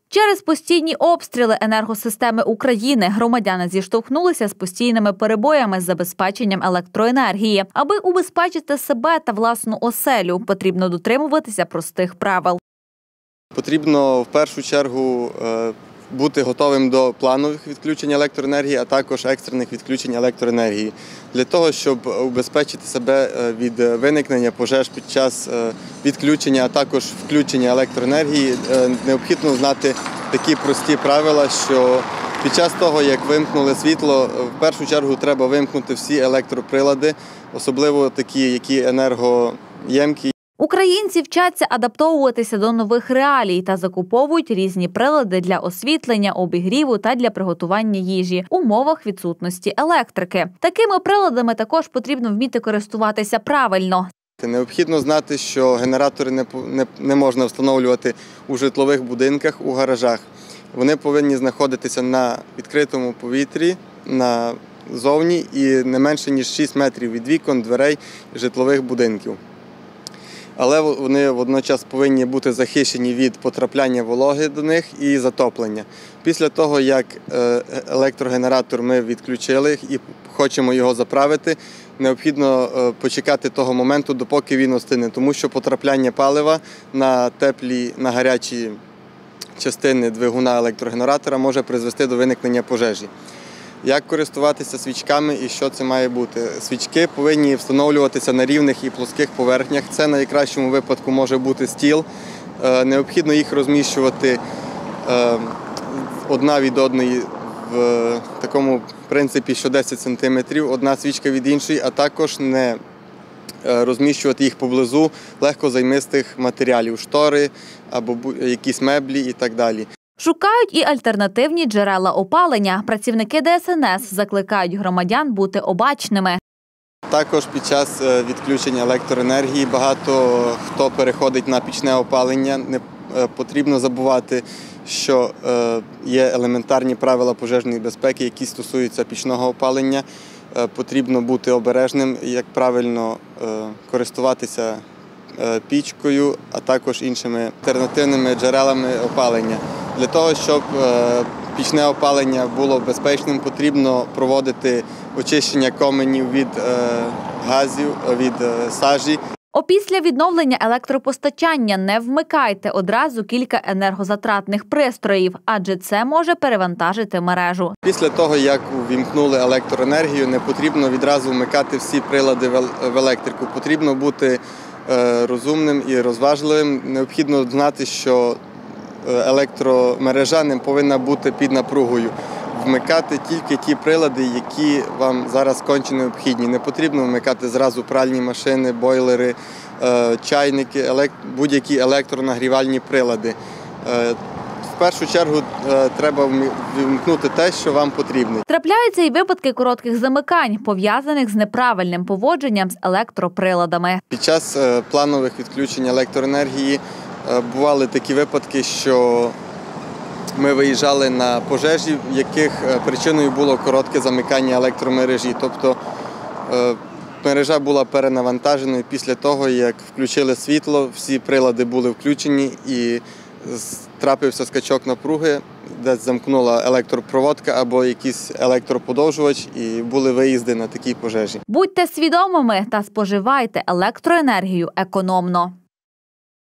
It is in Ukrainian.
Через постійні обстріли енергосистеми України громадяни зіштовхнулися з постійними перебоями з забезпеченням електроенергії. Аби убезпечити себе та власну оселю, потрібно дотримуватися простих правил. Потрібно в першу чергу бути готовим до планових відключень електроенергії, а також екстрених відключень електроенергії. Для того, щоб убезпечити себе від виникнення пожеж під час відключення, а також включення електроенергії, необхідно знати такі прості правила, що під час того, як вимкнули світло, в першу чергу треба вимкнути всі електроприлади, особливо такі, які енергоємкі. Українці вчаться адаптовуватися до нових реалій та закуповують різні прилади для освітлення, обігріву та для приготування їжі в умовах відсутності електрики. Такими приладами також потрібно вміти користуватися правильно. Необхідно знати, що генератори не можна встановлювати у житлових будинках, у гаражах. Вони повинні знаходитися на відкритому повітрі, назовні і не менше, ніж 6 метрів від вікон, дверей житлових будинків. Але вони водночас повинні бути захищені від потрапляння вологи до них і затоплення. Після того, як електрогенератор ми відключили і хочемо його заправити, необхідно почекати того моменту, допоки він остине, тому що потрапляння палива на теплі, на гарячі частини двигуна електрогенератора може призвести до виникнення пожежі. Як користуватися свічками і що це має бути? Свічки повинні встановлюватися на рівних і плоских поверхнях. Це в найкращому випадку може бути стіл. Необхідно їх розміщувати одна від одної в такому принципі, що 10 см, одна свічка від іншої, а також не розміщувати їх поблизу легкозаймистих матеріалів, штори або якісь меблі і так далі. Шукають і альтернативні джерела опалення. Працівники ДСНС закликають громадян бути обачними. Також під час відключення електроенергії багато хто переходить на пічне опалення. Не потрібно забувати, що є елементарні правила пожежної безпеки, які стосуються пічного опалення. Потрібно бути обережним, як правильно користуватися пічкою, а також іншими альтернативними джерелами опалення. Для того, щоб пічне опалення було безпечним, потрібно проводити очищення коменів від газів, від сажі. Опісля відновлення електропостачання не вмикайте одразу кілька енергозатратних пристроїв, адже це може перевантажити мережу. Після того, як увімкнули електроенергію, не потрібно відразу вмикати всі прилади в електрику. Потрібно бути розумним і розважливим. Необхідно знати, що електромережа не повинна бути під напругою. Вмикати тільки ті прилади, які вам зараз конче необхідні. Не потрібно вмикати зразу пральні машини, бойлери, чайники, будь-які електронагрівальні прилади. В першу чергу треба вмкнути те, що вам потрібно. Трапляються і випадки коротких замикань, пов'язаних з неправильним поводженням з електроприладами. Під час планових відключень електроенергії бували такі випадки, що ми виїжджали на пожежі, в яких причиною було коротке замикання електромережі. Тобто мережа була перенавантаженою після того, як включили світло, всі прилади були включені і трапився скачок напруги, десь замкнула електропроводка або якийсь електроподовжувач і були виїзди на такі пожежі. Будьте свідомими та споживайте електроенергію економно.